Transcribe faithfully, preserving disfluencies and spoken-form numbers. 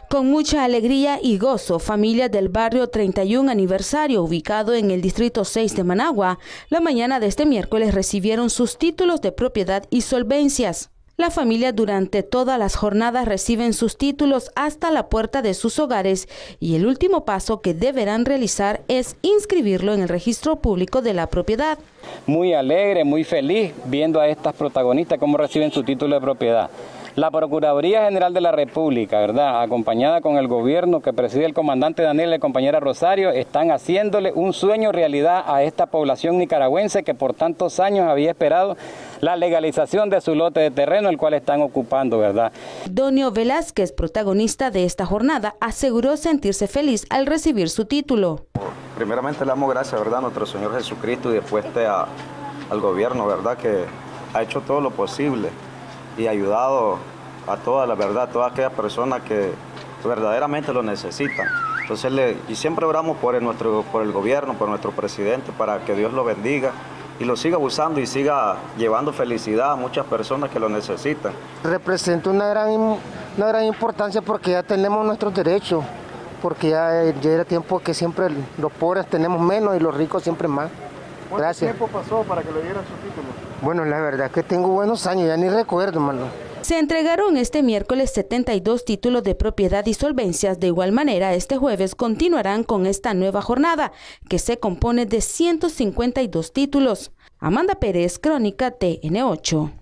Con mucha alegría y gozo, familias del barrio treinta y uno aniversario, ubicado en el distrito seis de Managua, la mañana de este miércoles recibieron sus títulos de propiedad y solvencias. Las familias durante todas las jornadas reciben sus títulos hasta la puerta de sus hogares y el último paso que deberán realizar es inscribirlo en el registro público de la propiedad. Muy alegre, muy feliz viendo a estas protagonistas cómo reciben su título de propiedad. La Procuraduría General de la República, ¿verdad?, acompañada con el gobierno que preside el comandante Daniel y la compañera Rosario, están haciéndole un sueño realidad a esta población nicaragüense que por tantos años había esperado la legalización de su lote de terreno, el cual están ocupando, ¿verdad? Donio Velázquez, protagonista de esta jornada, aseguró sentirse feliz al recibir su título. Primeramente le damos gracias, ¿verdad?, a nuestro Señor Jesucristo y después a, al gobierno, ¿verdad?, que ha hecho todo lo posible y ayudado a toda la verdad, a todas aquellas personas que verdaderamente lo necesitan. Entonces, le, y siempre oramos por el, nuestro, por el gobierno, por nuestro presidente, para que Dios lo bendiga y lo siga usando y siga llevando felicidad a muchas personas que lo necesitan. Representa una gran, una gran importancia porque ya tenemos nuestros derechos, porque ya, ya era tiempo que siempre los pobres tenemos menos y los ricos siempre más. ¿Cuánto Gracias. tiempo pasó para que le dieran su título? Bueno, la verdad es que tengo buenos años, ya ni recuerdo, hermano. Se entregaron este miércoles setenta y dos títulos de propiedad y solvencias. De igual manera, este jueves continuarán con esta nueva jornada, que se compone de ciento cincuenta y dos títulos. Amanda Pérez, Crónica T N ocho.